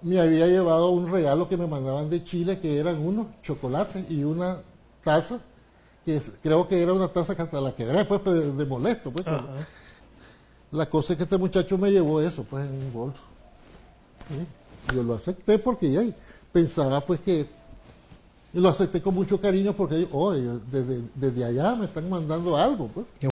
me había llevado un regalo que me mandaban de Chile, que eran unos chocolates y una taza, creo que era una taza que hasta la quebré, pues, de molesto, pues. Ajá. La cosa es que este muchacho me llevó eso, pues, en un bolso. ¿Sí? Yo lo acepté porque ya pensaba, pues, que y lo acepté con mucho cariño porque, oh, desde allá me están mandando algo, pues.